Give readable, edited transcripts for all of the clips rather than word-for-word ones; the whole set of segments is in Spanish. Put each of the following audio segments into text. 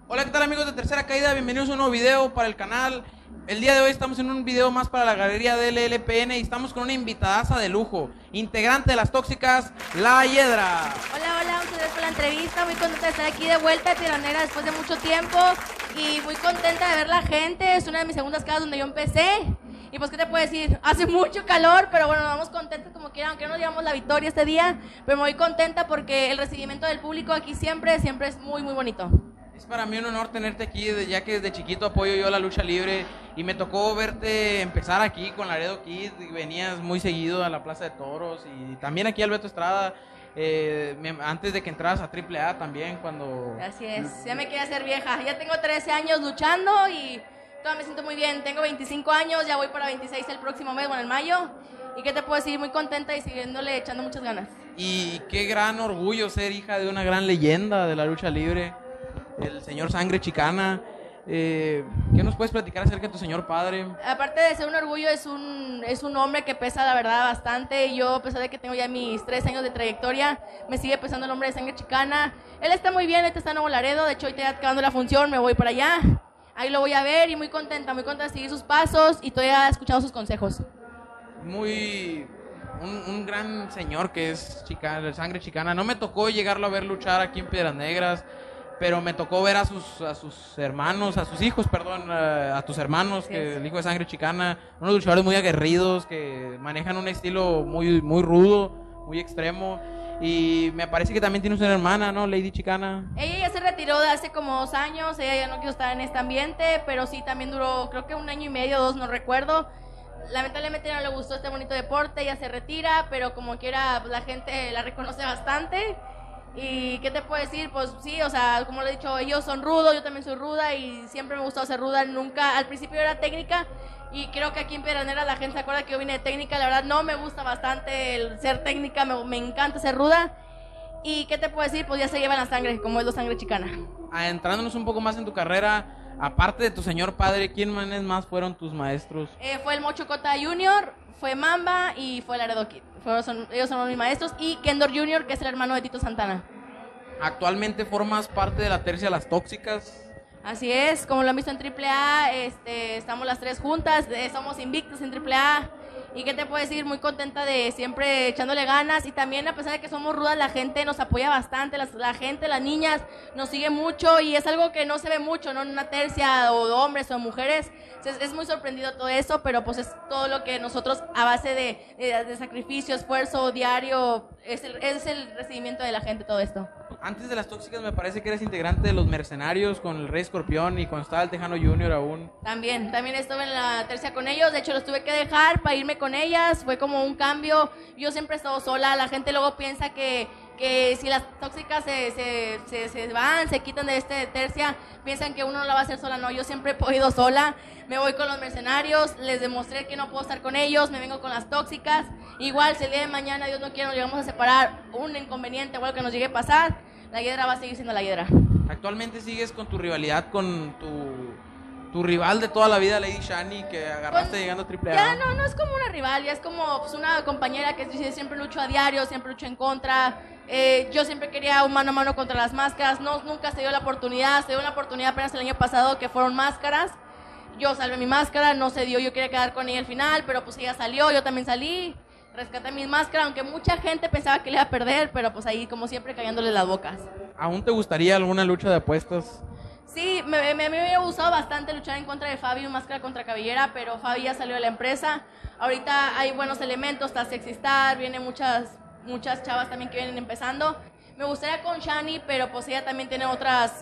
Hola, ¿qué tal amigos de Tercera Caída? Bienvenidos a un nuevo video para el canal. El día de hoy estamos en un video más para la galería del LLPN y estamos con una invitadaza de lujo, integrante de Las Tóxicas, La Hiedra. Hola, muchas gracias por la entrevista, muy contenta de estar aquí de vuelta de Tiranera después de mucho tiempo y muy contenta de ver la gente. Es una de mis segundas casas donde yo empecé y pues qué te puedo decir, hace mucho calor, pero bueno, nos vamos contentos como quiera, aunque no nos llevamos la victoria este día, pero muy contenta porque el recibimiento del público aquí siempre es muy bonito. Es para mí un honor tenerte aquí, ya que desde chiquito apoyo yo la lucha libre y me tocó verte empezar aquí con Laredo Kid, y venías muy seguido a la Plaza de Toros y también aquí al Beto Estrada, antes de que entraras a AAA también cuando... Así es, ya me quería hacer vieja, ya tengo 13 años luchando y todavía me siento muy bien, tengo 25 años, ya voy para 26 el próximo mes, bueno, en mayo, y qué te puedo decir, muy contenta y siguiéndole echando muchas ganas. Y qué gran orgullo ser hija de una gran leyenda de la lucha libre, el señor Sangre Chicana. ¿Qué nos puedes platicar acerca de tu señor padre? Aparte de ser un orgullo, es un hombre que pesa la verdad bastante. Yo, a pesar de que tengo ya mis 3 años de trayectoria, me sigue pesando el nombre de Sangre Chicana. Él está muy bien, está en Nuevo Laredo, de hecho hoy está acabando la función, me voy para allá. Ahí lo voy a ver y muy contenta de seguir sus pasos y todavía he escuchado sus consejos. Un gran señor que es Chicana, Sangre Chicana. No me tocó llegarlo a ver luchar aquí en Piedras Negras, pero me tocó ver a sus hermanos, a sus hijos, perdón, a tus hermanos, que el hijo de Sangre Chicana, unos luchadores muy aguerridos que manejan un estilo muy rudo, muy extremo. Y me parece que también tienes una hermana, ¿no? Lady Chicana. Ella ya se retiró de hace como 2 años, ella ya no quiso estar en este ambiente, pero sí también duró, creo que 1 año y medio, 2, no recuerdo. Lamentablemente no le gustó este bonito deporte, ella se retira, pero como quiera la gente la reconoce bastante. ¿Y qué te puedo decir? Pues sí, o sea, como lo he dicho, ellos son rudos, yo también soy ruda y siempre me ha gustado ser ruda, nunca, al principio era técnica y creo que aquí en Piedranera la gente se acuerda que yo vine de técnica, la verdad no me gusta bastante el ser técnica, me encanta ser ruda. ¿Y qué te puedo decir? Pues ya se llevan la sangre, como es la Sangre Chicana. Entrándonos un poco más en tu carrera, aparte de tu señor padre, ¿quién más fueron tus maestros? Fue el Mocho Cota Jr., fue Mamba y fue Laredo Kid. Ellos son mis maestros. Y Kendor Jr., que es el hermano de Tito Santana. ¿Actualmente formas parte de la tercia Las Tóxicas? Así es, como lo han visto en AAA, estamos las 3 juntas, somos invictos en AAA. ¿Y qué te puedo decir? Muy contenta de siempre echándole ganas. Y también, a pesar de que somos rudas, la gente nos apoya bastante. La gente, las niñas, nos sigue mucho. Y es algo que no se ve mucho, ¿no? En una tercia, o de hombres o mujeres. Es muy sorprendido todo eso, pero pues es todo lo que nosotros, a base de sacrificio, esfuerzo diario, es el recibimiento de la gente, todo esto. Antes de Las Tóxicas me parece que eres integrante de Los Mercenarios con el Rey Escorpión y cuando estaba el Tejano Junior aún. También estuve en la tercia con ellos, de hecho los tuve que dejar para irme con ellas, fue como un cambio. Yo siempre he estado sola, la gente luego piensa que si las tóxicas se van, se quitan de tercia, piensan que uno no la va a hacer sola. No, yo siempre he podido sola, me voy con los mercenarios, les demostré que no puedo estar con ellos, me vengo con las tóxicas. Igual si el día de mañana, Dios no quiere, nos llegamos a separar, un inconveniente o algo que nos llegue a pasar, la Hiedra va a seguir siendo la Hiedra. Actualmente sigues con tu rivalidad con tu rival de toda la vida, Lady Shani, que agarraste pues, llegando a AAA. Ya no es como una rival, ya es como pues, una compañera que siempre lucho a diario, siempre lucho en contra. Yo siempre quería un mano a mano contra las máscaras, nunca se dio la oportunidad, apenas el año pasado que fueron máscaras. Yo salvé mi máscara, no se dio, yo quería quedar con ella al final, pero pues ella salió, yo también salí, rescaté mi máscara, aunque mucha gente pensaba que le iba a perder, pero pues ahí como siempre cayéndole las bocas. ¿Aún te gustaría alguna lucha de apuestas? Sí, me hubiera gustado bastante luchar en contra de Fabi, máscara contra cabellera, pero Fabi ya salió de la empresa. Ahorita hay buenos elementos, está Sexy Star, vienen muchas chavas también que vienen empezando. Me gustaría con Shani, pero pues ella también tiene otras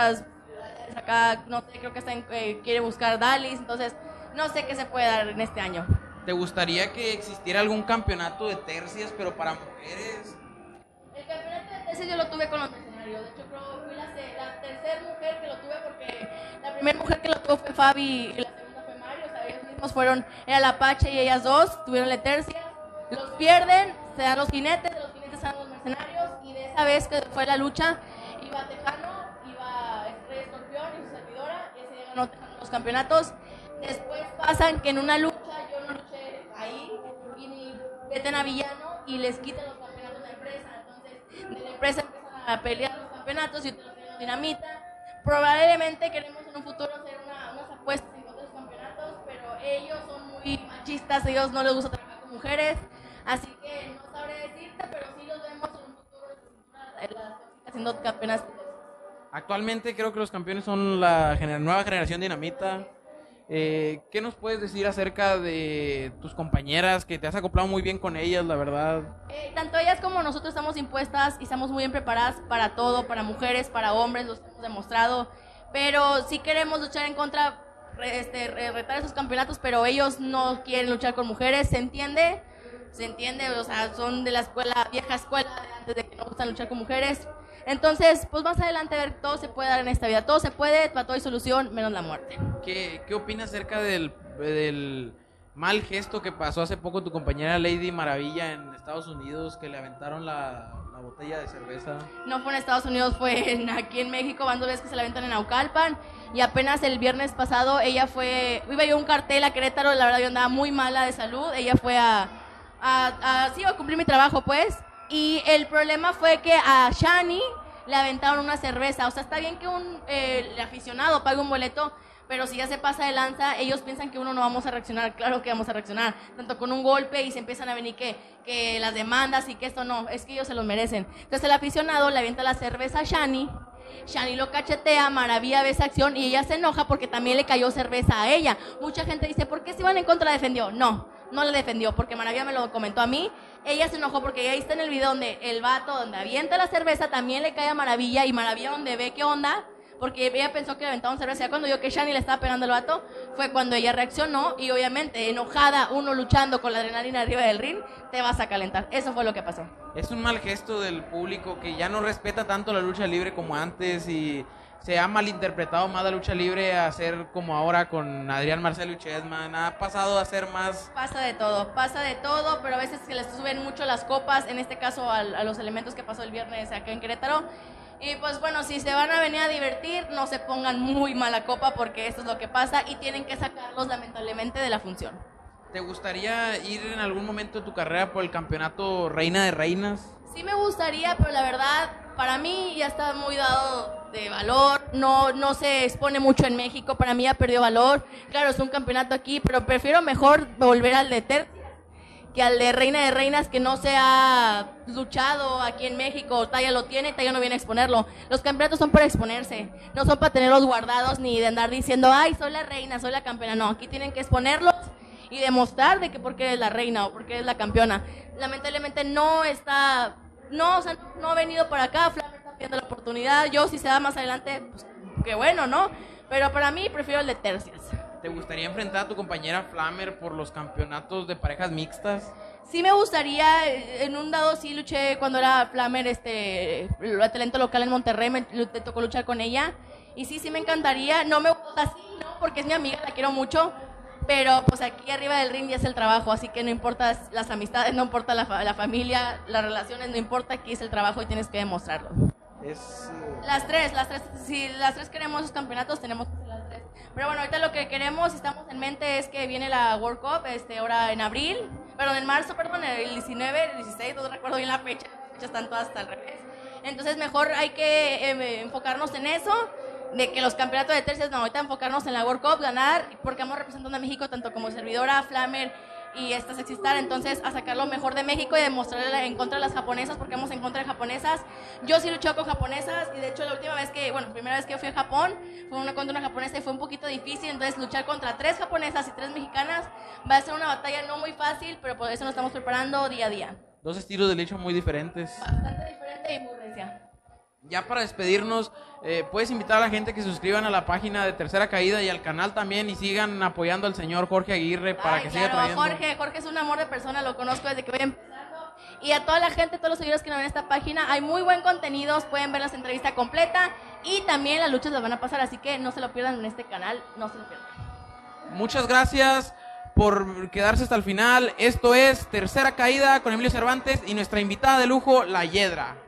acá, no sé, creo que quiere buscar Dalis, entonces no sé qué se puede dar en este año. ¿Te gustaría que existiera algún campeonato de tercias, pero para mujeres? El campeonato de tercias yo lo tuve con los mercenarios, de hecho creo que fui la tercera mujer que lo tuve porque la primera mujer que lo tuvo fue Fabi y la segunda fue Mario, o sea, ellos mismos era la Apache y ellas dos, tuvieron la tercia, los pierden, se dan los jinetes, de los jinetes se dan los mercenarios y de esa vez que fue la lucha iba Tejano, iba Rey Escorpión y su servidora, y ese día ganó Tejano los campeonatos. Después pasan que en una lucha yo no luché ahí y meten a Villano y les quitan los campeonatos de la empresa, entonces de la empresa empiezan a pelear los campeonatos y utilizan dinamita probablemente queremos en un futuro hacer unas apuestas en otros campeonatos, pero ellos son muy machistas, ellos no les gusta trabajar con mujeres, así que no sabré decirte, pero sí los vemos en un futuro haciendo campeonatos. Actualmente creo que los campeones son la nueva generación Dinamita. ¿Qué nos puedes decir acerca de tus compañeras, que te has acoplado muy bien con ellas, la verdad? Tanto ellas como nosotros estamos impuestas y estamos muy bien preparadas para todo, para mujeres, para hombres, los hemos demostrado, pero sí queremos luchar en contra, retar esos campeonatos, pero ellos no quieren luchar con mujeres, ¿se entiende? O sea, son de la escuela, vieja escuela, antes de que no gustan luchar con mujeres. Entonces, pues más adelante, a ver, todo se puede dar en esta vida, todo se puede, para todo hay solución, menos la muerte. ¿Qué opinas acerca del mal gesto que pasó hace poco tu compañera Lady Maravilla en Estados Unidos, que le aventaron la botella de cerveza? No fue en Estados Unidos, fue aquí en México, van 2 veces que se la aventan en Naucalpan, y apenas el viernes pasado ella iba yo a un cartel a Querétaro, la verdad yo andaba muy mala de salud, ella fue a cumplir mi trabajo pues, y el problema fue que a Shani le aventaron una cerveza. O sea, está bien que el aficionado pague un boleto, pero si ya se pasa de lanza, ellos piensan que uno no vamos a reaccionar. Claro que vamos a reaccionar, tanto con un golpe, y se empiezan a venir que las demandas y que esto no, es que ellos se los merecen. Entonces el aficionado le avienta la cerveza a Shani lo cachetea, Maravilla ve esa acción y ella se enoja porque también le cayó cerveza a ella. Mucha gente dice, ¿por qué si van en contra la defendió? No la defendió, porque Maravilla me lo comentó a mí. Ella se enojó porque ahí está en el video donde el vato, donde avienta la cerveza, también le cae a Maravilla, y Maravilla donde ve qué onda, porque ella pensó que le aventaban cerveza. Ya cuando vio que Shani le estaba pegando al vato, fue cuando ella reaccionó, y obviamente enojada, uno luchando con la adrenalina arriba del ring, te vas a calentar. Eso fue lo que pasó. Es un mal gesto del público que ya no respeta tanto la lucha libre como antes, y se ha malinterpretado más la lucha libre a ser como ahora con Adrián Marcelo y Chessman. Ha pasado a ser más... Pasa de todo, pero a veces se les suben mucho las copas, en este caso a los elementos que pasó el viernes acá en Querétaro. Y pues bueno, si se van a venir a divertir, no se pongan muy mala copa, porque esto es lo que pasa y tienen que sacarlos lamentablemente de la función. ¿Te gustaría ir en algún momento de tu carrera por el campeonato Reina de Reinas? Sí me gustaría, pero la verdad, para mí ya está muy dado de valor, no se expone mucho en México, para mí ya perdió valor. Claro, es un campeonato aquí, pero prefiero mejor volver al de tercias que al de Reina de Reinas, que no se ha luchado aquí en México. Talla lo tiene, Talla no viene a exponerlo. Los campeonatos son para exponerse, no son para tenerlos guardados ni de andar diciendo, ay, soy la reina, soy la campeona. No, aquí tienen que exponerlos y demostrar de que porque es la reina o porque es la campeona. Lamentablemente no ha venido para acá. Flamer está pidiendo la oportunidad. Yo, si se da más adelante, pues qué bueno, ¿no? Pero para mí prefiero el de tercias. ¿Te gustaría enfrentar a tu compañera Flamer por los campeonatos de parejas mixtas? Sí me gustaría, en un dado sí luché cuando era Flamer, el talento local en Monterrey, me tocó luchar con ella, y sí me encantaría. No me gusta así, no, porque es mi amiga, la quiero mucho, pero pues aquí arriba del ring ya es el trabajo, así que no importa las amistades, no importa la familia, las relaciones, no importa, aquí es el trabajo y tienes que demostrarlo. Las tres queremos esos campeonatos, tenemos que hacer las tres. Pero bueno, ahorita lo que queremos, estamos en mente, es que viene la World Cup, ahora en marzo, el 19, el 16, no recuerdo bien la fecha, las fechas están todas hasta al revés. Entonces mejor hay que enfocarnos en eso, de que los campeonatos de tercias, no, ahorita enfocarnos en la World Cup, ganar, porque vamos representando a México tanto como servidora, Flamer y esta Sexy Star, entonces a sacar lo mejor de México y demostrarle en contra de las japonesas, porque vamos en contra de japonesas. Yo sí luché con japonesas, y de hecho la primera vez que fui a Japón fue contra una japonesa y fue un poquito difícil. Entonces luchar contra 3 japonesas y 3 mexicanas va a ser una batalla no muy fácil, pero por eso nos estamos preparando día a día. 2 estilos de lucha muy diferentes. Bastante diferente y muy recia. Ya para despedirnos, puedes invitar a la gente que se suscriban a la página de Tercera Caída y al canal también, y sigan apoyando al señor Jorge Aguirre para que siga trayendo. Jorge es un amor de persona, lo conozco desde que voy empezando. Y a toda la gente, todos los seguidores que nos ven en esta página, hay muy buen contenido, pueden ver la entrevista completa y también las luchas las van a pasar, así que no se lo pierdan en este canal, no se lo pierdan. Muchas gracias por quedarse hasta el final. Esto es Tercera Caída con Emilio Cervantes y nuestra invitada de lujo, La Hiedra.